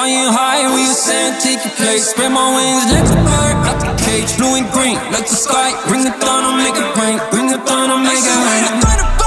flying high, we ascend, take your place. Spread my wings, let the bird out the cage. Blue and green, like the sky. Bring the thunder, make it rain. Bring the thunder, make it rain.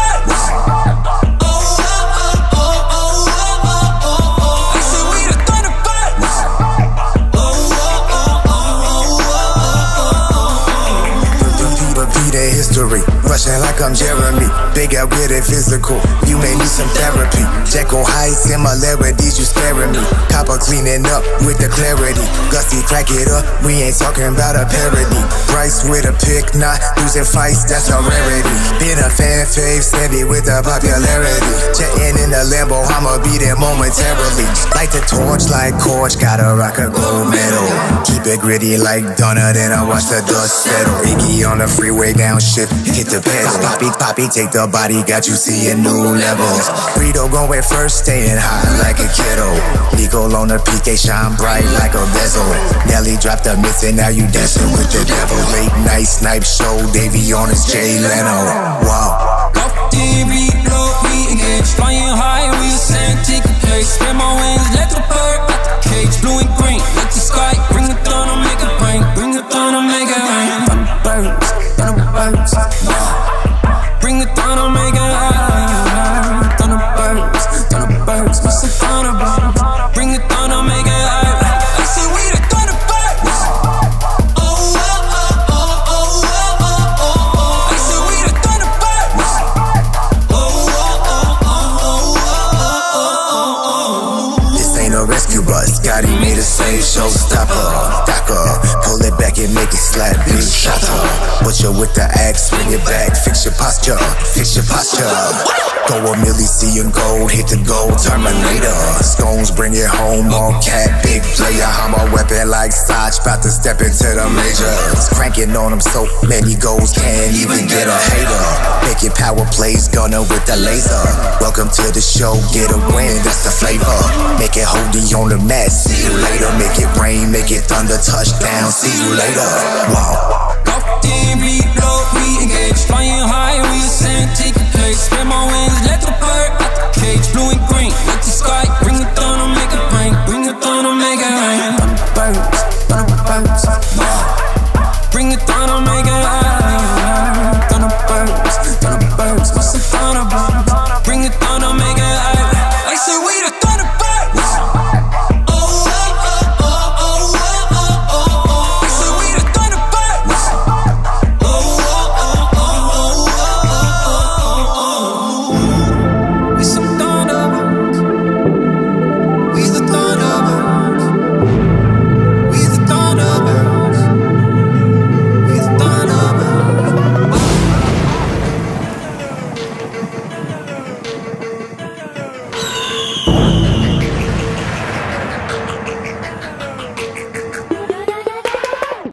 History, rushing like I'm Jeremy. Big out with it physical, you may need some therapy. Jekyll high similarities, you scaring me. Copper cleaning up with the clarity. Gusty crack it up, we ain't talking about a parody. Bryce with a pick, not losing fights, that's a rarity. Been a fan fave, steady with the popularity. Jetting in the Lambo, I'ma be there momentarily. Light the torch like Corch, gotta rock a gold medal. Keep it gritty like Donna, then I watch the dust settle. Iggy on the freeway, downshift, hit the pedal. Poppy, take the body, got you seeing new levels. Rito going first, staying high like a kiddo. Nico on the PK, shine bright like a bezel. Nelly dropped the mix and now you dancing with the devil. Late night snipe show, Davey on his Jay Leno. Wow. Off TV, low, we engage. Flying high, we ascend, take a place. Spread my wings, let the bird out the cage. Blue and green, like the sky. Bring the thunder, make it rain. Bring the thunder, make it rain. Thunderbirds, Thunderbirds. Bring the thunder, make it rain. Thunderbirds, Thunderbirds. What's the Thunderbirds? Bring the thunder, make it rain. I say we the Thunderbirds. Oh, oh, oh, oh, oh, oh, oh. I say we the Thunderbirds. Oh, oh, oh, oh, oh, oh. This ain't a rescue bus, Gotti made a slave showstopper. Pull it back and make it slap, big shotter. Butcher with the axe, bring it back, fix your posture, fix your posture. Go a milli, see and gold, hit the gold, Terminator. Stones, bring it home, all cat, big player. I'm a weapon like Saj, about to step into the majors. Cranking on them so many goals, can't even get a hater. Making power plays, gunner with the laser. Welcome to the show, get a win, that's the flavor. Make it holy on the mat, see you later. Make it rain, make it thunder, touchdown, see you later. Wow. Off TV, low, we engage. Flying high, we ascend, take a place. Spread my wings, let the bird out the cage. Blue and green, like the sky. Bring the